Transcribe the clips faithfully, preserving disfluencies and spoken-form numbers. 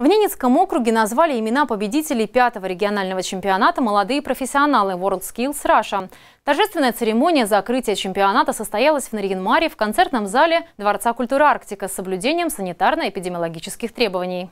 В Ненецком округе назвали имена победителей пятого регионального чемпионата «Молодые профессионалы» WorldSkills Russia. Торжественная церемония закрытия чемпионата состоялась в Нарьян-Маре в концертном зале Дворца культуры «Арктика» с соблюдением санитарно-эпидемиологических требований.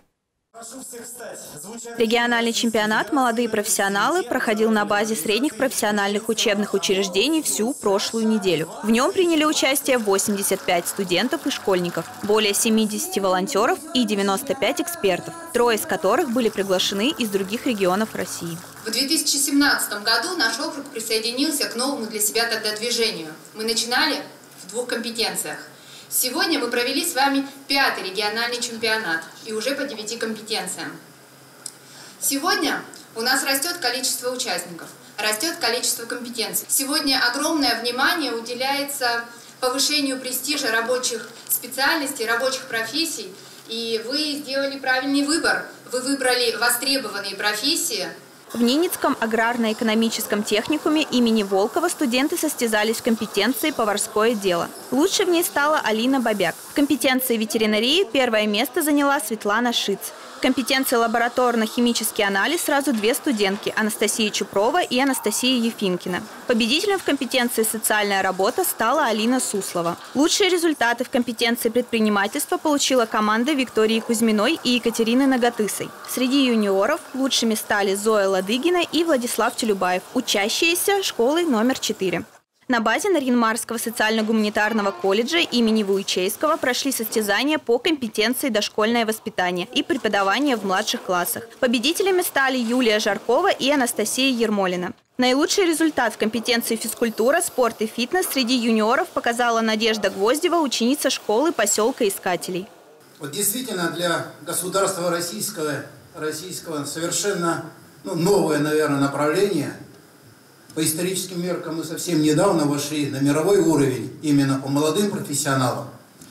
Региональный чемпионат «Молодые профессионалы» проходил на базе средних профессиональных учебных учреждений всю прошлую неделю. В нем приняли участие восемьдесят пять студентов и школьников, более семидесяти волонтеров и девяноста пяти экспертов, трое из которых были приглашены из других регионов России. В две тысячи семнадцатом году наш округ присоединился к новому для себя тогда движению. Мы начинали в двух компетенциях. Сегодня мы провели с вами пятый региональный чемпионат и уже по девяти компетенциям. Сегодня у нас растет количество участников, растет количество компетенций. Сегодня огромное внимание уделяется повышению престижа рабочих специальностей, рабочих профессий. И вы сделали правильный выбор. Вы выбрали востребованные профессии. В Ненецком аграрно-экономическом техникуме имени Волкова студенты состязались в компетенции «Поварское дело». Лучше в ней стала Алина Бабяк. В компетенции ветеринарии первое место заняла Светлана Шиц. В компетенции лабораторно-химический анализ сразу две студентки – Анастасия Чупрова и Анастасия Ефимкина. Победителем в компетенции «Социальная работа» стала Алина Суслова. Лучшие результаты в компетенции предпринимательства получила команда Виктории Кузьминой и Екатерины Нагатысой. Среди юниоров лучшими стали Зоя Ладыгина и Владислав Челюбаев, учащиеся школы номер четыре. На базе Нарьян-Марского социально-гуманитарного колледжа имени Вуйчейского прошли состязания по компетенции дошкольное воспитание и преподавание в младших классах. Победителями стали Юлия Жаркова и Анастасия Ермолина. Наилучший результат в компетенции физкультура, спорт и фитнес среди юниоров показала Надежда Гвоздева, ученица школы поселка Искателей. Вот действительно для государства российского, российского совершенно ну, новое, наверное, направление. По историческим меркам мы совсем недавно вошли на мировой уровень именно по молодым профессионалам.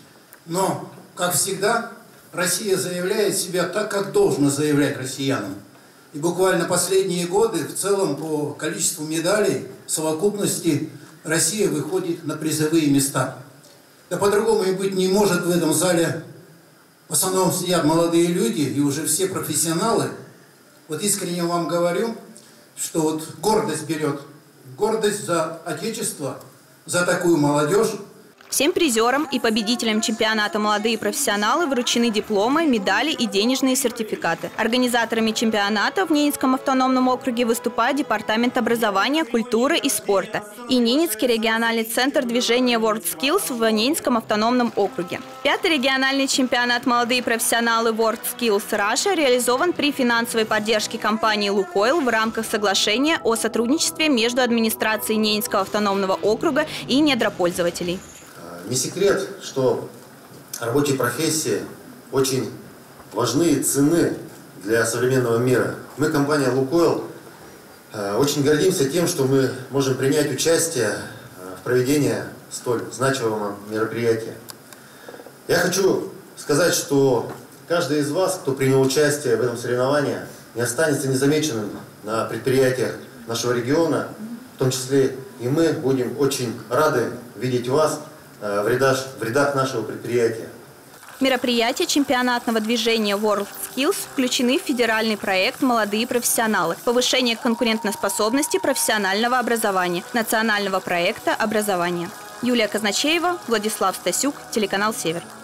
Но, как всегда, Россия заявляет себя так, как должно заявлять россиянам. И буквально последние годы в целом по количеству медалей в совокупности Россия выходит на призовые места. Да по-другому и быть не может в этом зале. В основном сидят молодые люди и уже все профессионалы. Вот искренне вам говорю, что вот гордость берет, гордость за Отечество, за такую молодежь. Всем призерам и победителям чемпионата «Молодые профессионалы» вручены дипломы, медали и денежные сертификаты. Организаторами чемпионата в Ненецком автономном округе выступает Департамент образования, культуры и спорта и Ненецкий региональный центр движения WorldSkills в Ненецком автономном округе. Пятый региональный чемпионат «Молодые профессионалы» WorldSkills Russia реализован при финансовой поддержке компании «Лукойл» в рамках соглашения о сотрудничестве между администрацией Ненецкого автономного округа и недропользователей. Не секрет, что рабочие профессии очень важны и ценны для современного мира. Мы, компания «Лукойл», очень гордимся тем, что мы можем принять участие в проведении столь значимого мероприятия. Я хочу сказать, что каждый из вас, кто принял участие в этом соревновании, не останется незамеченным на предприятиях нашего региона. В том числе и мы будем очень рады видеть вас в рядах, в рядах нашего предприятия. Мероприятия чемпионатного движения WorldSkills включены в федеральный проект «Молодые профессионалы. Повышение конкурентоспособности профессионального образования» национального проекта образования. Юлия Казначеева, Владислав Стасюк, телеканал «Север».